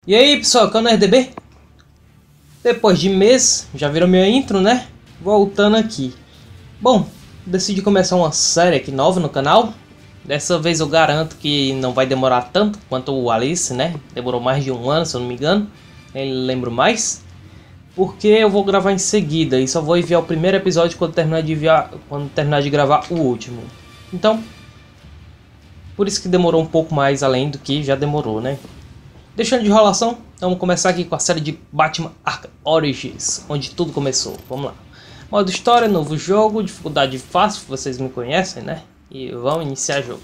E aí pessoal, aqui é o NerdDB. Depois de mês, já viram minha intro, né? Voltando aqui. Bom, decidi começar uma série aqui nova no canal. Dessa vez eu garanto que não vai demorar tanto quanto o Alice, né? Demorou mais de um ano, se eu não me engano. Nem lembro mais. Porque eu vou gravar em seguida e só vou enviar o primeiro episódio quando terminar de gravar o último. Então, por isso que demorou um pouco mais além do que já demorou, né? Deixando de enrolação, vamos começar aqui com a série de Batman Arkham Origins, onde tudo começou. Vamos lá. Modo história, novo jogo, dificuldade fácil, vocês me conhecem, né? E vamos iniciar o jogo.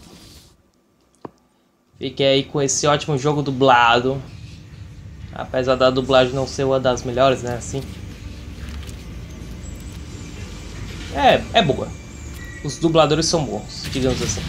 Fiquei aí com esse ótimo jogo dublado. Apesar da dublagem não ser uma das melhores, né? Assim. É boa. Os dubladores são bons, digamos assim.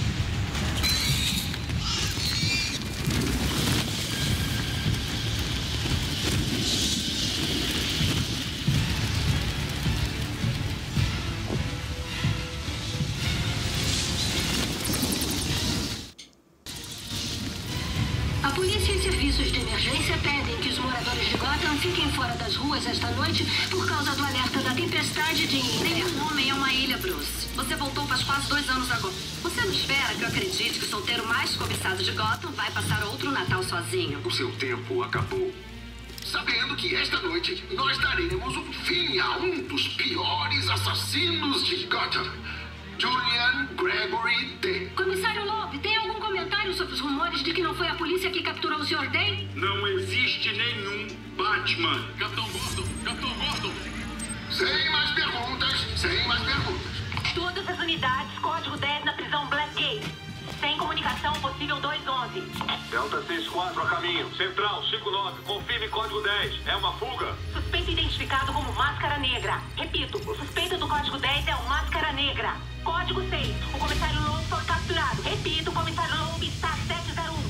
A polícia e serviços de emergência pedem que os moradores de Gotham fiquem fora das ruas esta noite por causa do alerta da tempestade de inverno. O homem é uma ilha, Bruce. Você voltou faz quase 2 anos agora. Você não espera que eu acredite que o solteiro mais cobiçado de Gotham vai passar outro Natal sozinho? O seu tempo acabou. Sabendo que esta noite nós daremos um fim a um dos piores assassinos de Gotham. Julian Gregory D. Comissário Loeb, tem algum comentário sobre os rumores de que não foi a polícia que capturou o Sr. Dane? Não existe nenhum Batman. Capitão Gordon! Capitão Gordon! Sem mais perguntas, sem mais perguntas. Todas as unidades, código 10 na prisão Blackgate. Sem comunicação possível 211. Delta 64 a caminho. Central 59. Confirme código 10. É uma fuga. Suspeito identificado como Máscara Negra. Repito, o suspeito do código 10 é o Máscara Negra. Código 6. O comissário Loeb foi capturado. Repito, o comissário Loeb está 701.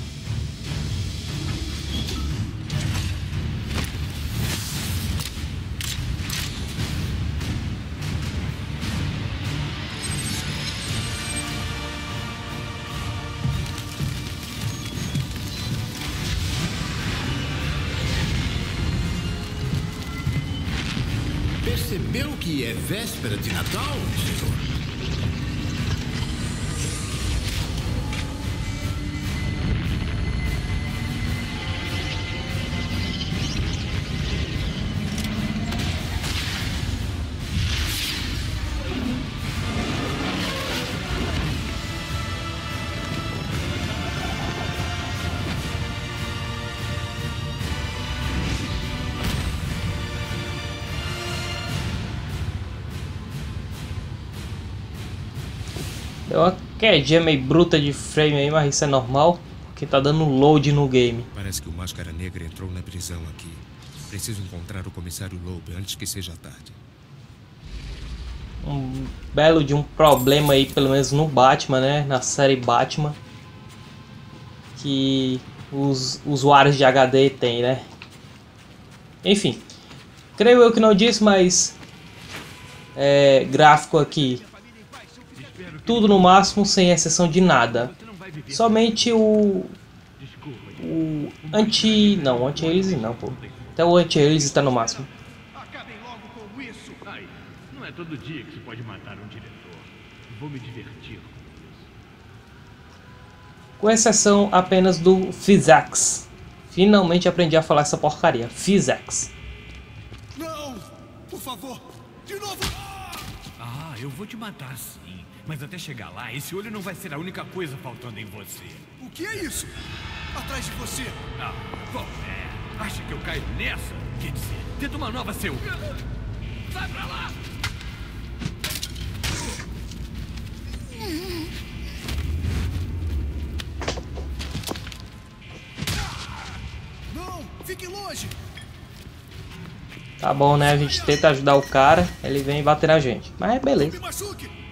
Percebeu que é véspera de Natal, senhor? Deu uma quedinha meio bruta de frame aí, mas isso é normal, porque tá dando load no game. Parece que o Máscara Negra entrou na prisão aqui. Preciso encontrar o comissário Loeb antes que seja tarde. Um belo de um problema aí, pelo menos no Batman, né? Na série Batman. Que os usuários de HD tem, né? Enfim. Creio eu que não disse, mas... gráfico aqui. Tudo no máximo, sem exceção de nada. Somente o anti-release não, pô. Até o anti-release está no máximo. Acabem logo com isso! Ai, não é todo dia que se pode matar um diretor. Vou me divertir com isso. Com exceção apenas do Physax. Finalmente aprendi a falar essa porcaria. Physax. Não! Por favor! De novo! Ah, eu vou te matar sim. Mas até chegar lá, esse olho não vai ser a única coisa faltando em você. O que é isso? Atrás de você! Ah, bom, acha que eu caio nessa? Quer dizer, tenta uma nova, seu... Sai pra lá! Não! Fique longe! Tá bom, né? A gente tenta ajudar o cara, ele vem bater na gente. Mas Me beleza. machuque!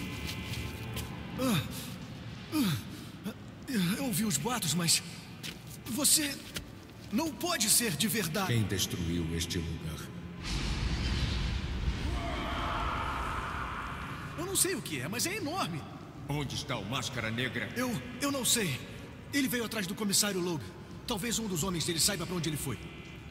Eu ouvi os boatos, mas... Você... não pode ser de verdade. Quem destruiu este lugar? Eu não sei o que é, mas é enorme. Onde está o Máscara Negra? Eu não sei. Ele veio atrás do comissário Loeb. Talvez um dos homens dele saiba pra onde ele foi.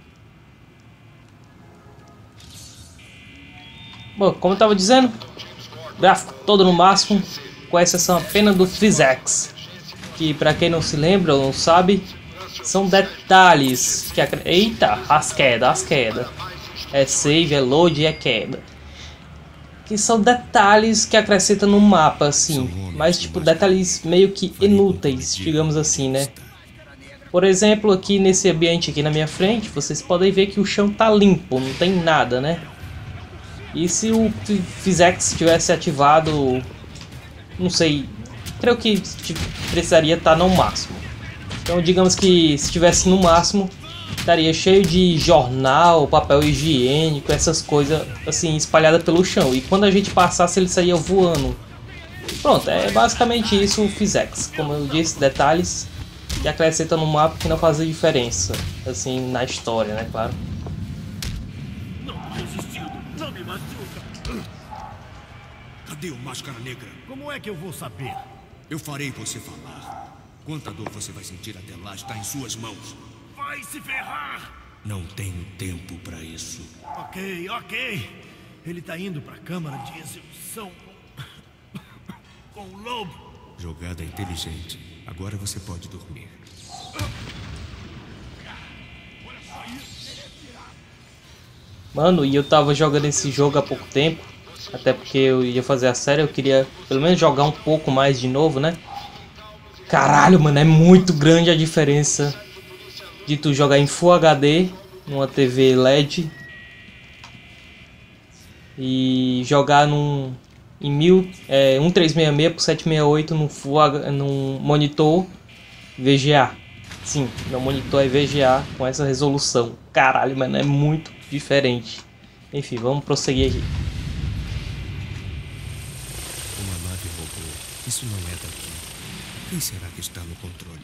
Bom, como eu tava dizendo, gráfico todo no máximo, com exceção apenas do Physics, que pra quem não se lembra ou não sabe, são detalhes que eita, as quedas. É save, é load e é queda. Que são detalhes que acrescentam no mapa, assim, mas tipo detalhes meio que inúteis, digamos assim, né? Por exemplo, aqui nesse ambiente aqui na minha frente, vocês podem ver que o chão tá limpo, não tem nada, né? E se o Physics tivesse ativado, não sei, creio que precisaria estar no máximo. Então digamos que se estivesse no máximo, estaria cheio de jornal, papel higiênico, essas coisas assim espalhadas pelo chão. E quando a gente passasse ele saía voando. Pronto, é basicamente isso o Physics. Como eu disse, detalhes que acrescentam no mapa que não fazem diferença, assim, na história, né, claro. Não me machuca. Cadê o Máscara Negra? Como é que eu vou saber? Eu farei você falar. Quanta dor você vai sentir até lá está em suas mãos. Vai se ferrar! Não tenho tempo pra isso. Ok. Ele tá indo pra câmara de execução com o lobo. Jogada inteligente. Agora você pode dormir. Mano, e eu tava jogando esse jogo há pouco tempo, até porque eu ia fazer a série, eu queria pelo menos jogar um pouco mais de novo, né? Caralho, mano, é muito grande a diferença de tu jogar em Full HD numa TV LED e jogar em 1366 por 768 num monitor VGA. Sim, meu monitor é VGA com essa resolução. Caralho, mano, é muito diferente. Enfim, vamos prosseguir aqui. Uma nave robô. Isso não é daqui. Quem será que está no controle?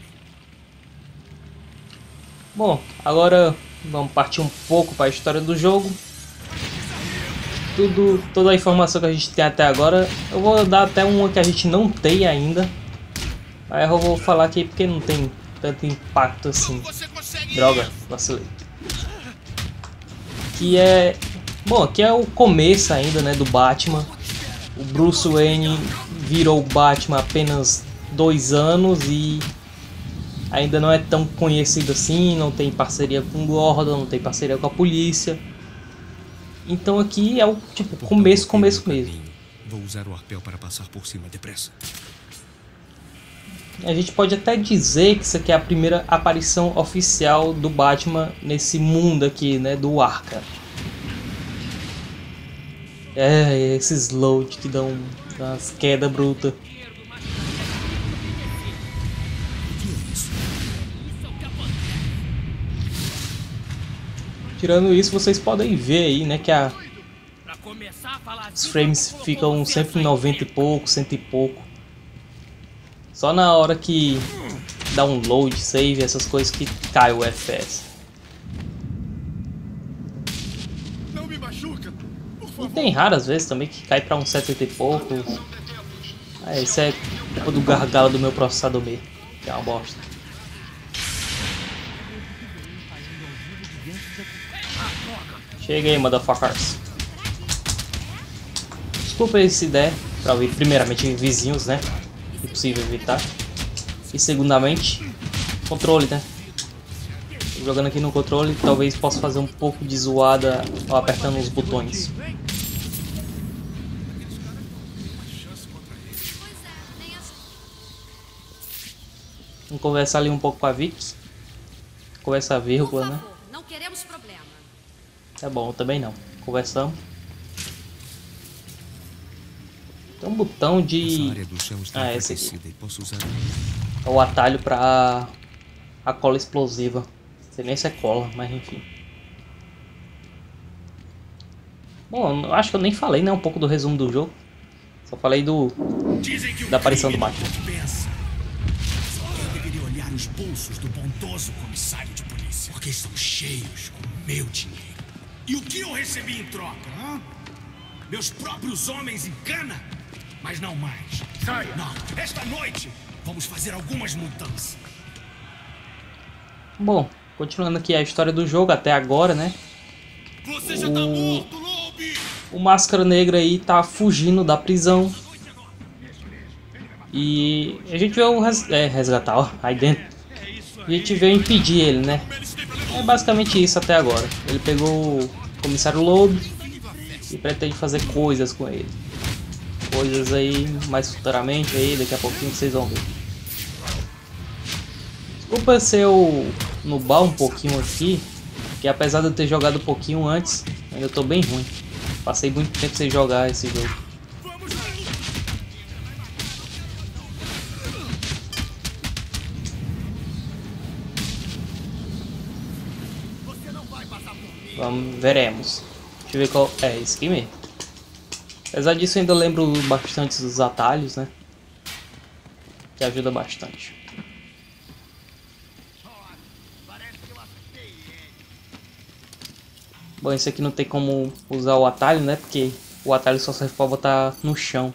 Bom, agora vamos partir um pouco para a história do jogo. Toda a informação que a gente tem até agora, eu vou dar até uma que a gente não tem ainda. Aí eu vou falar aqui porque não tem tanto impacto assim. Droga, vacilei. Que é... Bom, aqui é o começo ainda, né, do Batman. O Bruce Wayne virou o Batman há apenas 2 anos e ainda não é tão conhecido assim, não tem parceria com o Gordon, não tem parceria com a polícia. Então aqui é o tipo começo mesmo. Vou usar o arpel para passar por cima depressa. A gente pode até dizer que isso aqui é a primeira aparição oficial do Batman nesse mundo aqui, né, do Arkham. É, esses load que dão umas quedas brutas. Tirando isso, vocês podem ver aí, né, que os frames ficam sempre em 90 e pouco, 100 e pouco. Só na hora que dá um load, save, essas coisas que cai o FPS. Não me machuca, por favor. E tem raras vezes também que cai pra uns 70 e pouco. Isso é culpa do gargalo do meu processador mesmo, que é uma bosta. Cheguei, motherfuckers. Desculpa aí se der pra ouvir primeiramente vizinhos, né? Impossível evitar. E segundamente, controle, né? Jogando aqui no controle, talvez possa fazer um pouco de zoada ao apertando os botões. Vamos conversar ali um pouco com a Vicky. Conversar vírgula, né? Não queremos problema. Tá bom, eu também não. Conversamos. Tem um botão de... esse aqui. É o atalho para a cola explosiva. Não sei nem se é cola, mas enfim. Bom, eu acho que eu nem falei, né, um pouco do resumo do jogo. Só falei da aparição do Batman. Eu deveria olhar os bolsos do bondoso comissário de polícia, porque estão cheios com meu dinheiro. E o que eu recebi em troca, hã? Meus próprios homens em cana? Mas não mais. Sai! Não, esta noite vamos fazer algumas mudanças. Bom, continuando aqui a história do jogo até agora, né? Você já tá morto, Loeb! O Máscara Negra aí tá fugindo da prisão. E a gente veio resgatar, ó, aí dentro. A gente veio impedir ele, né? É basicamente isso até agora. Ele pegou o Comissário Loeb e pretende fazer coisas com ele. Coisas aí mais futuramente aí, daqui a pouquinho vocês vão ver. Desculpa se eu nubar um pouquinho aqui, que apesar de eu ter jogado um pouquinho antes, ainda tô bem ruim. Passei muito tempo sem jogar esse jogo. Veremos. Deixa eu ver qual é esse aqui mesmo. Apesar disso, eu ainda lembro bastante dos atalhos, né? Que ajuda bastante. Bom, esse aqui não tem como usar o atalho, né? Porque o atalho só serve pra botar no chão.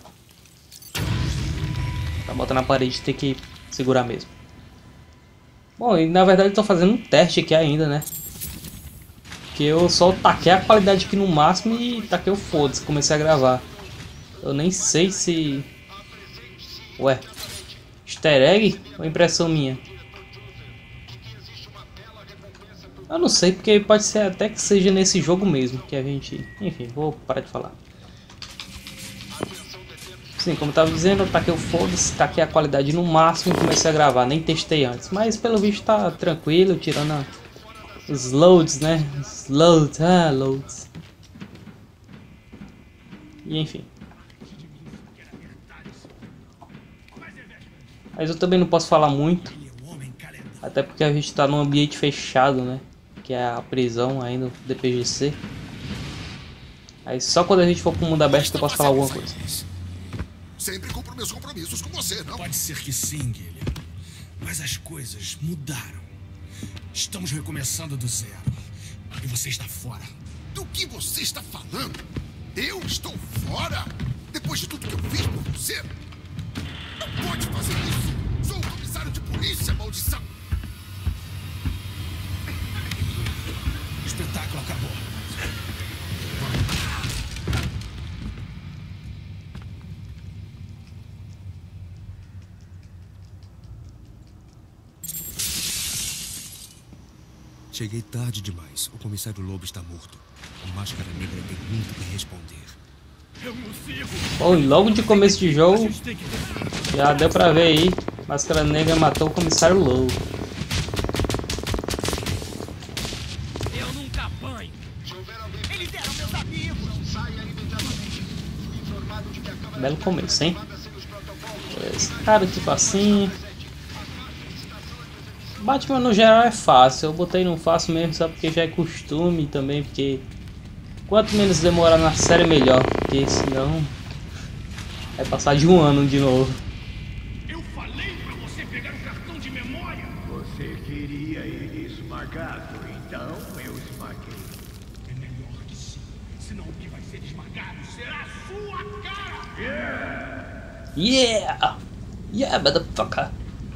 Pra botar na parede tem que segurar mesmo. Bom, e na verdade estou fazendo um teste aqui ainda, né? Que eu só taquei a qualidade aqui no máximo e taquei o foda-se, comecei a gravar. Eu nem sei se... Ué, easter egg ou impressão minha? Eu não sei, porque pode ser até que seja nesse jogo mesmo que a gente... Enfim, vou parar de falar. Sim, como eu tava dizendo, eu taquei o foda-se, taquei a qualidade no máximo e comecei a gravar. Nem testei antes, mas pelo visto tá tranquilo, tirando os loads, né? Os loads, loads. E enfim. Mas eu também não posso falar muito. Até porque a gente tá num ambiente fechado, né? Que é a prisão ainda do DPGC. Aí só quando a gente for pro mundo aberto que eu posso falar alguma coisa. Sempre cumpro meus compromissos com você, não? Pode ser que sim, Guilherme. Mas as coisas mudaram. Estamos recomeçando do zero. E você está fora. Do que você está falando? Eu estou fora? Depois de tudo que eu fiz por você? Não pode fazer isso! Sou o comissário de polícia, maldição! O espetáculo acabou. Cheguei tarde demais. O comissário Loeb está morto. O Máscara Negra tem muito que responder. Bom, e logo de começo de jogo, já deu pra ver aí, Máscara Negra matou o comissário Loeb. Eu nunca apanho. Eles eram meus amigos. Belo começo, hein? Beleza. Cara, tipo assim... Batman no geral é fácil, eu botei no fácil mesmo só porque já é costume também, porque quanto menos demorar na série melhor, porque senão vai passar de um ano de novo. Eu falei pra você pegar o cartão de memória. Você queria ir esmagado, então eu esmaguei. É melhor que sim, senão o que vai ser esmagado será a sua cara. Yeah! Yeah, motherfucker!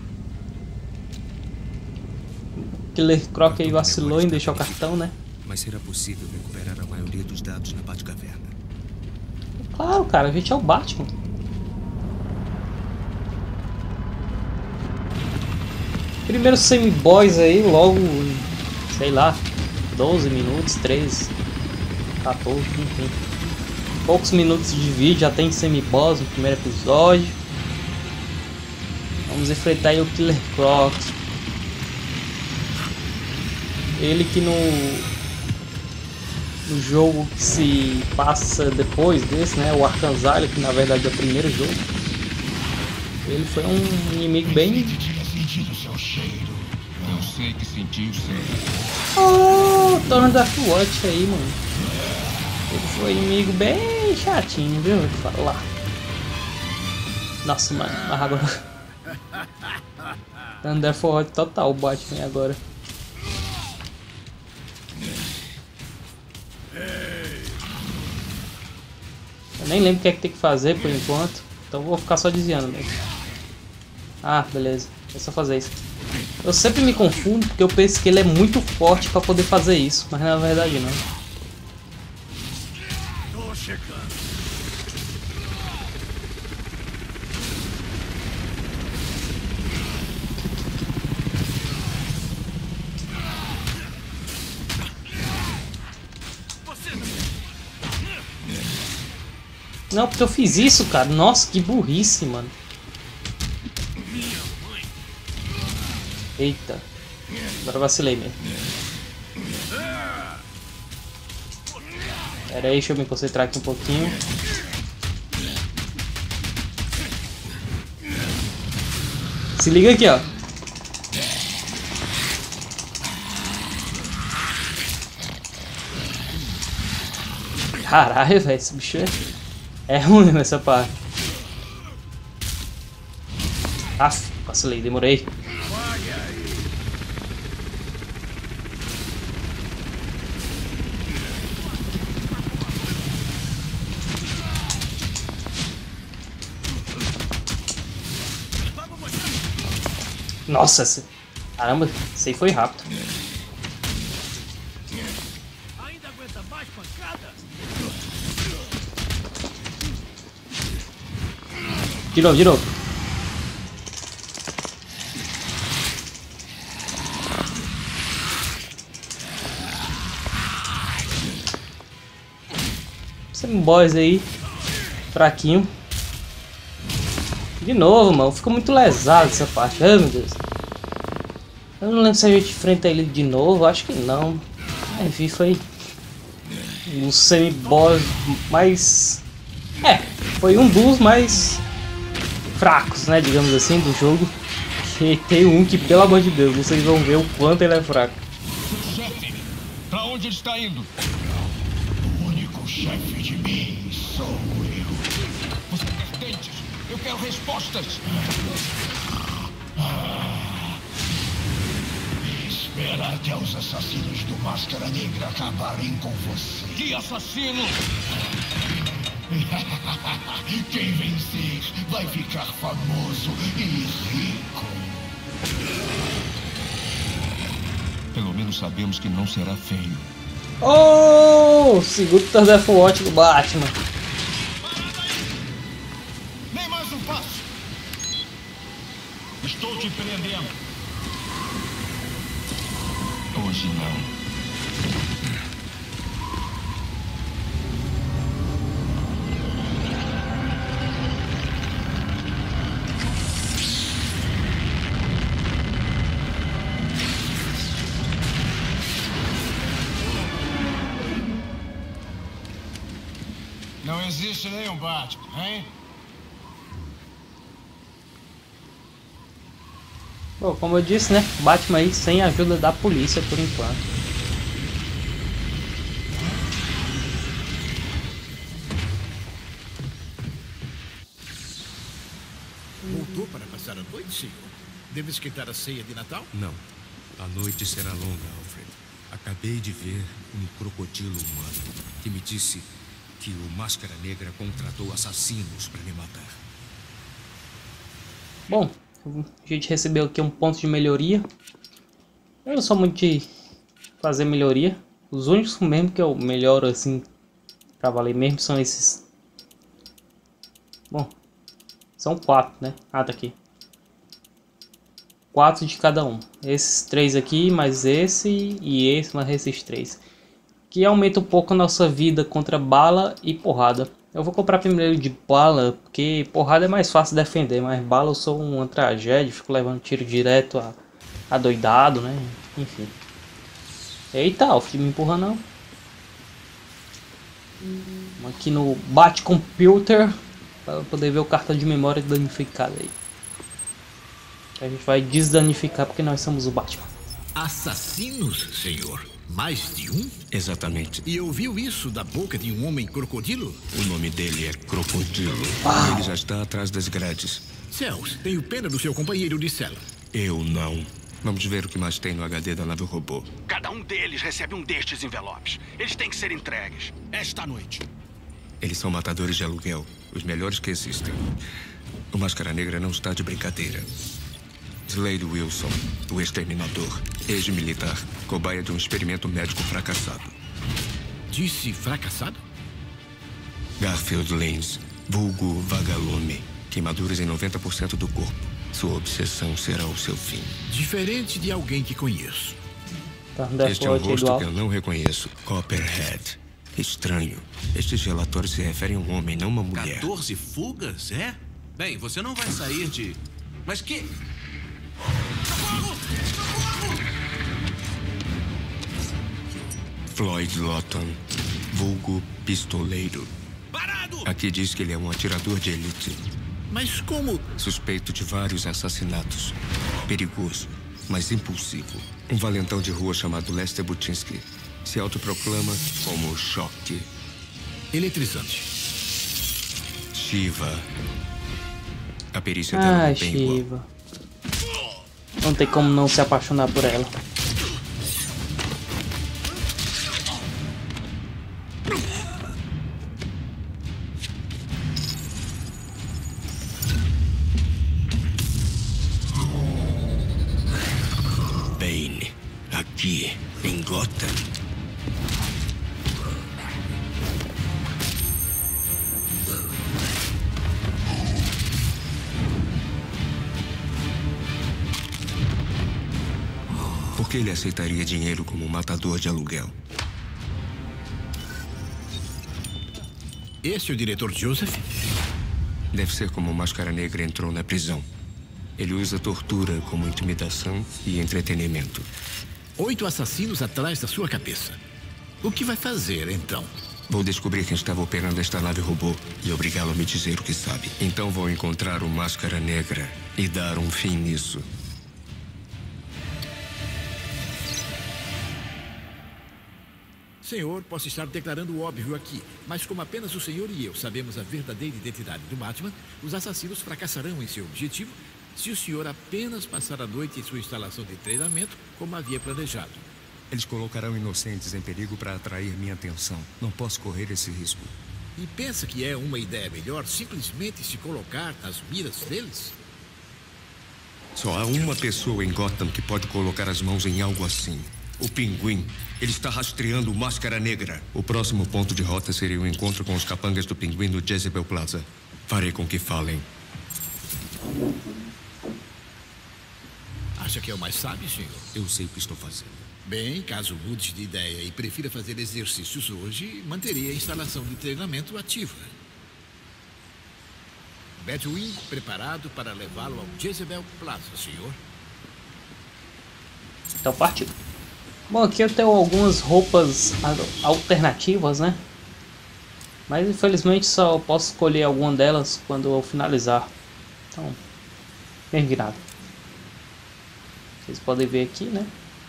Killer Croc aí vacilou em deixar o cartão, né? Mas será possível recuperar a maioria dos dados na Batcaverna? Claro, cara, a gente é o Batman. Primeiro semi-boss aí, logo, sei lá, 12 minutos, 13, 14, enfim. Poucos minutos de vídeo, já tem semi-boss no primeiro episódio. Vamos enfrentar aí o Killer Croc. Ele que no jogo que se passa depois desse, né, o Arkham Asylum, que na verdade é o primeiro jogo, ele foi um inimigo bem... Eu sei que senti o seu. Oh, Torno da Watch aí, mano. Ele foi um inimigo bem chatinho, viu? Vou te falar. Nossa, mano, mas agora... Thunderford total o Batman agora. Eu nem lembro o que é que tem que fazer por enquanto, então vou ficar só desviando mesmo. Ah, beleza, é só fazer isso. Eu sempre me confundo porque eu penso que ele é muito forte pra poder fazer isso, mas na verdade não. Tô chegando. Não, porque eu fiz isso, cara. Nossa, que burrice, mano. Eita. Agora vacilei mesmo. Pera aí, deixa eu me concentrar aqui um pouquinho. Se liga aqui, ó. Caralho, velho, esse bicho é ruim mesmo essa parte. Aff, vacilei, demorei. Nossa, caramba, isso aí foi rápido. Ainda aguenta mais pancada? De novo, de novo. Esse boss aí, fraquinho. De novo, mano, ficou muito lesado essa parte. Ai, meu Deus. Eu não lembro se a gente enfrenta ele de novo, acho que não. Enfim, foi um semi-boss mais... foi um dos mais fracos, né, digamos assim, do jogo. E tem um que, pelo amor de Deus, vocês vão ver o quanto ele é fraco. Chefe, pra onde ele está indo? O único chefe de mim sou eu. Você quer dentes? Eu quero respostas. Espera até os assassinos do Máscara Negra acabarem com você. Que assassino? Quem vencer vai ficar famoso e rico. Pelo menos sabemos que não será feio. Oh, segundo Death Watch do Batman. Nem mais um passo. Estou te prendendo. Hoje não. Não existe nenhum Batman, hein? Bom, como eu disse, né? Batman aí sem a ajuda da polícia por enquanto. Voltou para passar a noite, senhor? Deve esquentar a ceia de Natal? Não. A noite será longa, Alfred. Acabei de ver um crocodilo humano que me disse que o Máscara Negra contratou assassinos para me matar. Bom, a gente recebeu aqui um ponto de melhoria. Eu não sou muito de fazer melhoria. Os únicos mesmo que eu melhoro assim pra valer mesmo são esses. Bom, são 4, né? Ah, tá aqui. 4 de cada um. Esses 3 aqui, mais esse e esse, mais esses 3. Que aumenta um pouco a nossa vida contra bala e porrada. Eu vou comprar primeiro de bala, porque porrada é mais fácil de defender, mas bala eu sou uma tragédia, fico levando tiro direto a doidado, né? Enfim. Eita, Alfred, me empurra não. Vamos aqui no Batcomputer para poder ver o cartão de memória danificado aí. A gente vai desdanificar porque nós somos o Batman. Assassinos, senhor? Mais de um? Exatamente. E ouviu isso da boca de um homem crocodilo? O nome dele é Crocodilo. Ele já está atrás das grades. Céus, tenho pena do seu companheiro de cela. Eu não. Vamos ver o que mais tem no HD da nave robô. Cada um deles recebe um destes envelopes. Eles têm que ser entregues. Esta noite. Eles são matadores de aluguel, os melhores que existem. O Máscara Negra não está de brincadeira. Slade Wilson, o exterminador, ex-militar, cobaia de um experimento médico fracassado. Disse fracassado? Garfield Lane, vulgo vagalume, queimaduras em 90% do corpo. Sua obsessão será o seu fim. Diferente de alguém que conheço. Este é um rosto que eu não reconheço. Copperhead. Estranho. Estes relatórios se referem a um homem, não uma mulher. 14 fugas, é? Bem, você não vai sair de... Mas que... Socorro! Socorro! Floyd Lawton, vulgo pistoleiro. Parado! Aqui diz que ele é um atirador de elite. Mas como? Suspeito de vários assassinatos. Perigoso, mas impulsivo. Um valentão de rua chamado Lester Butinsky se autoproclama como o Choque. Eletrizante. Shiva. A perícia dela não tem igual. Shiva. Não tem como não se apaixonar por ela. Bane, aqui em Gotham. Por que ele aceitaria dinheiro como matador de aluguel? Esse é o diretor Joseph? Deve ser como o Máscara Negra entrou na prisão. Ele usa tortura como intimidação e entretenimento. 8 assassinos atrás da sua cabeça. O que vai fazer, então? Vou descobrir quem estava operando esta nave robô e obrigá-lo a me dizer o que sabe. Então vou encontrar o Máscara Negra e dar um fim nisso. Senhor, posso estar declarando o óbvio aqui, mas como apenas o senhor e eu sabemos a verdadeira identidade do Batman, os assassinos fracassarão em seu objetivo se o senhor apenas passar a noite em sua instalação de treinamento como havia planejado. Eles colocarão inocentes em perigo para atrair minha atenção. Não posso correr esse risco. E pensa que é uma ideia melhor simplesmente se colocar nas miras deles? Só há uma pessoa em Gotham que pode colocar as mãos em algo assim. O Pinguim. Ele está rastreando o Máscara Negra. O próximo ponto de rota seria o encontro com os capangas do Pinguim no Jezebel Plaza. Farei com que falem. Acha que é o mais sábio, senhor? Eu sei o que estou fazendo. Bem, caso mude de ideia e prefira fazer exercícios hoje, manteria a instalação de treinamento ativa. Batwing preparado para levá-lo ao Jezebel Plaza, senhor. Então partiu. Bom, aqui eu tenho algumas roupas alternativas, né? Mas infelizmente só posso escolher alguma delas quando eu finalizar. Então, bem virado. Vocês podem ver aqui, né?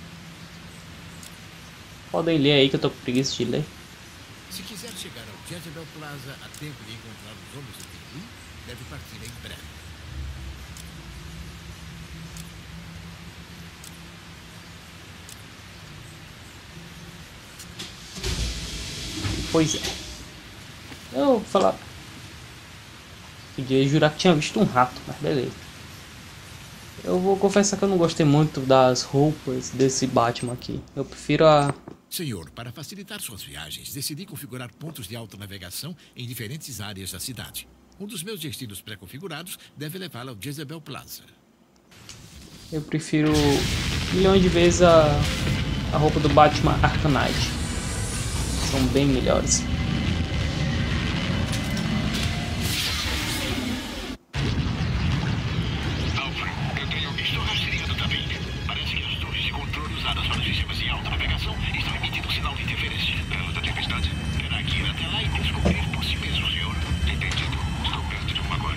Podem ler aí que eu tô com preguiça de ler. Se quiser chegar ao Jezebel Plaza a tempo de encontrar os homens do Pinguim, deve partir em breve. Pois é. Eu vou falar. Podia jurar que tinha visto um rato, mas beleza. Eu vou confessar que eu não gostei muito das roupas desse Batman aqui. Eu prefiro a... Senhor, para facilitar suas viagens, decidi configurar pontos de autonavegação em diferentes áreas da cidade. Um dos meus destinos pré-configurados deve levá-la ao Jezebel Plaza. Eu prefiro milhões de vezes a roupa do Batman Arkham Knight. São bem melhores. Eu estou rastreando também. Parece que as torres de controle usadas para sistemas de alta navegação estão emitindo sinal de interferência. Da tempestade? Terá que ir até lá e descobrir por si mesmo, senhor. Entendido. Estou perto de uma agora.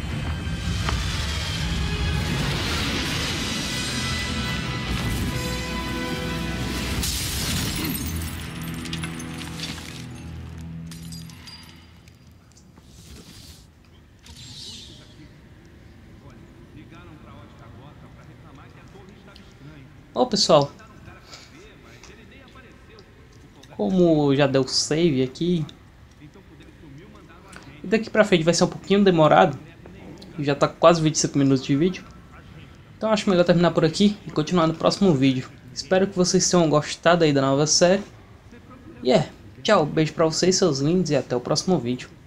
Ô pessoal, como já deu save aqui, e daqui pra frente vai ser um pouquinho demorado, já tá quase 25 minutos de vídeo, Então acho melhor terminar por aqui e continuar no próximo vídeo. Espero que vocês tenham gostado aí da nova série. E tchau, beijo pra vocês, seus lindos, e até o próximo vídeo.